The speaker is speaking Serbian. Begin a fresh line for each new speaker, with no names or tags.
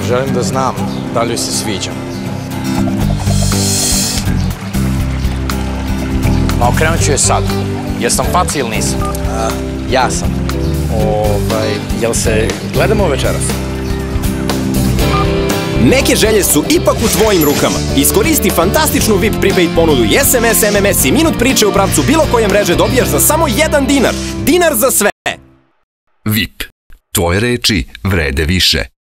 Želim da znam da li joj se sviđam. Pa okrenut ću je sad. Jesam faci ili nisam?
Ja sam. Jel se gledamo večeras?
Neke želje su ipak u tvojim rukama. Iskoristi fantastičnu VIP prepaid ponudu i SMS, MMS i minut priče u pravcu bilo koje mreže dobijaš za samo 1 dinar. Dinar za sve!
VIP. Tvoje reči vrede više.